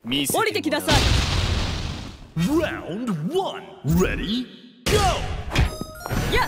降りてきなさい。 Round 1 Ready Go やっ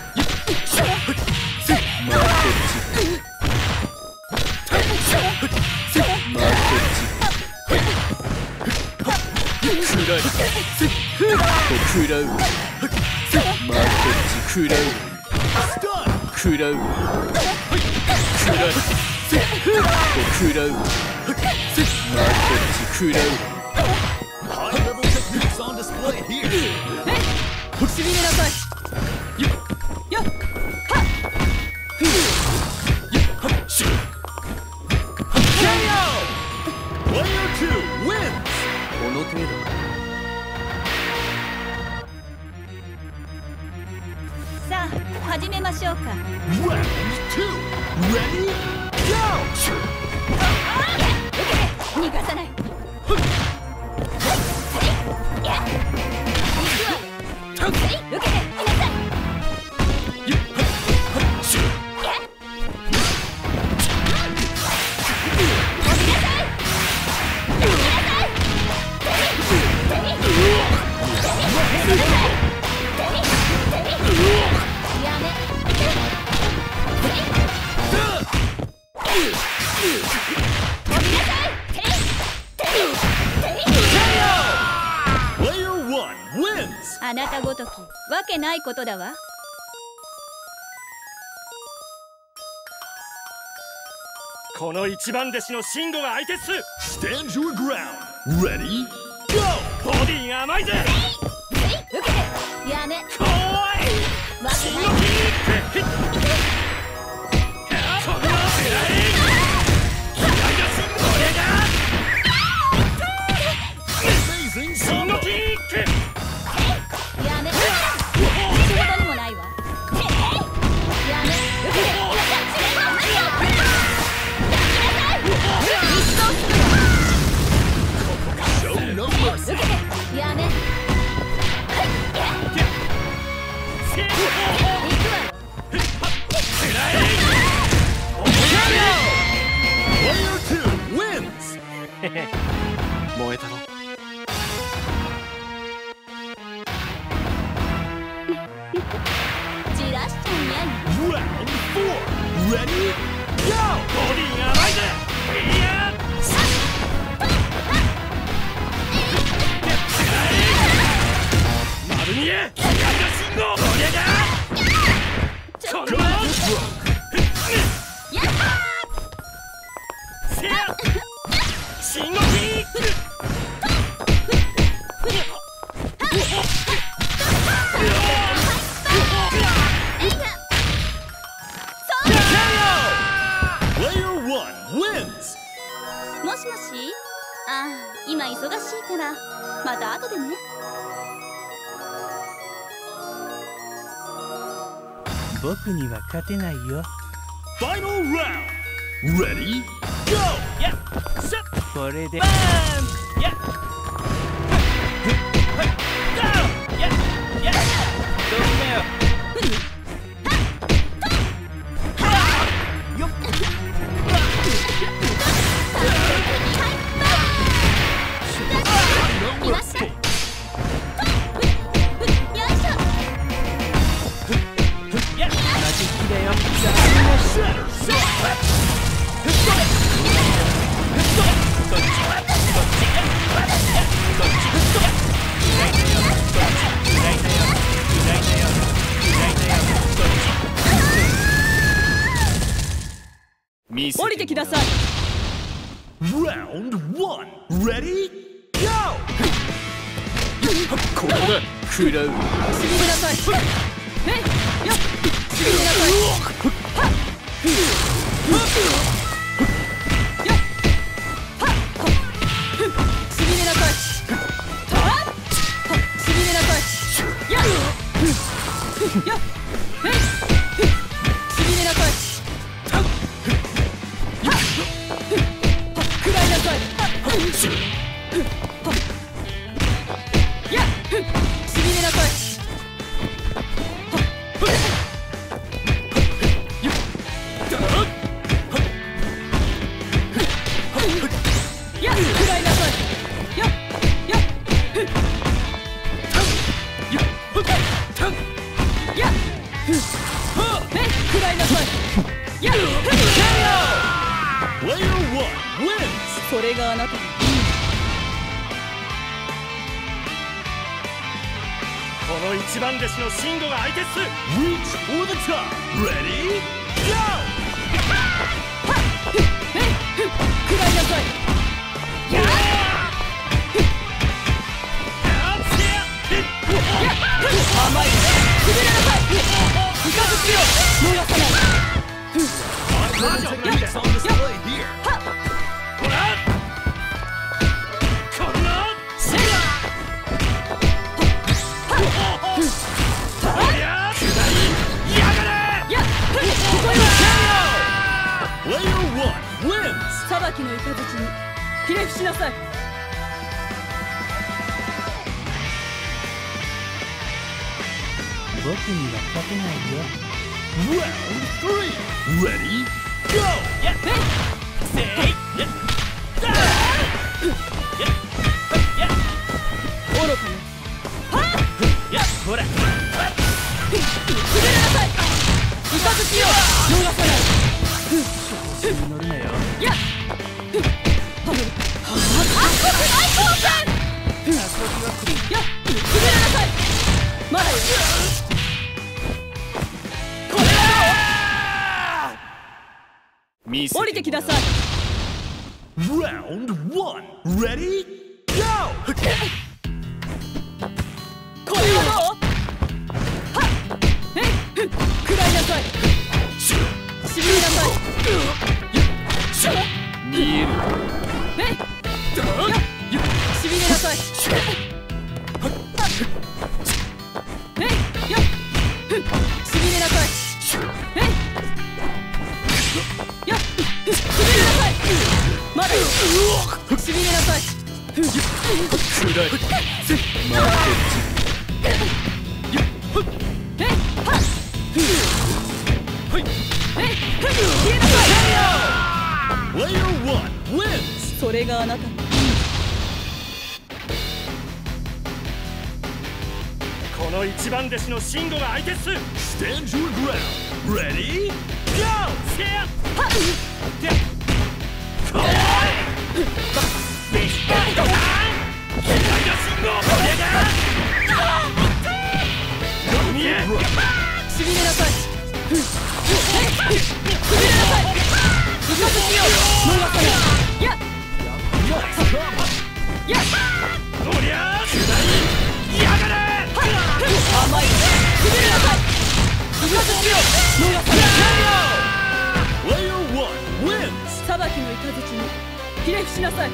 High level techniques on display here しびれなさい。やっはっ Player 2 wins この程度か。 さあ始めましょうか。 Round 2 Ready Go 逃がさない。受けてきなさい。 Player 1 wins あなたごときわけないことだわ。 この一番弟子のシンゴが相手っす。 Stand your ground Ready Go ボディが甘いぜ。 受けてやめ。 こーいわけない。 シンゴキークこの世代気合がシンゴこれが Amazing シンゴキークやめ。仕事にもないわ。やめ。受けてや Show no mercy 受けてやめ。 Player 2 wins 燃えたろ。 じらしちゃうね。 Round 4 Ready Go ボディが甘いぜ。いや丸見え気合がシンゴこれがこのやったせやシンゴキーク Player 1 wins もしもし。ああ、今忙しいからまた後でね。 僕には勝てないよ。 Final round Ready Go やっしゃこれでバーンやっはいゴーやっやっどうめよ。 いらっしゃい。よいしょ。 やっ同じ気だよ。 降りてきなさい。 Round 1 Ready Go ここだ。食らう。 しびれなさい。ねっよっしびれなさい。はっよっはっしびれなさい。はっしびれなさい。やっよっねっしびれなさい。食らいなさい。やっしびれなさい。やっ食らいなさい。よっこの一番弟子のシンゴが相手っす。 Reach for the top. Ready? Go! 食らいなさい。やっ甘い。くびれなさい。イカズキよ逃さない。 Techniques on display here. ほらこんなせや下りやがれ。 やっここよ。 Player 1 wins. 裁きのイカズチにひれ伏しなさい。 僕には勝てないよ。 Round 3. Ready? Go! せいや愚かね。 やほらくびれなさい。イカズキよ逃さない。 調子に乗るなよ。 やっやっくびれなさい。まだよ。これだ見せ降りてきなさい。 Round 1. Ready? Go! これはどう。はっ食らいなさい。しびれなさい。 見える。 しびれなさい。よっしびれなさい。よっしびれなさい。まだよ。しびれなさい。 暗い。 消えなさい。 Player 1 wins. それがあなた。 この一番弟子のシンゴが相手っす。 Stand your ground. Ready? Go! せやしびれなさい。くびれなさい。イカズキよ逃さない。やっやっおりゃやがれ。 甘い。くびれなさい。イカズキよ逃さない。 Player 1 wins. 裁きのイカズチにひれ伏しなさい。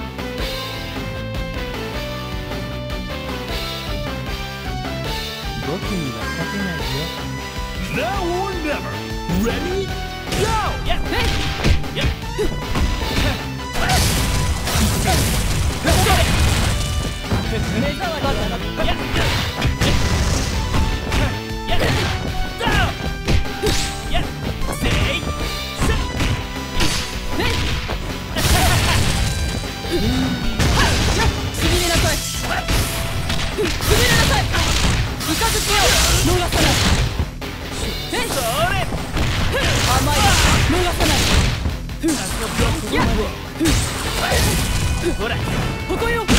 僕には勝てないよ。 Now or never. Ready? Go! 目障りだな。しびれなさい。くびれなさい。イカズキよ逃さない。甘い。逃さない。やっほらここよ。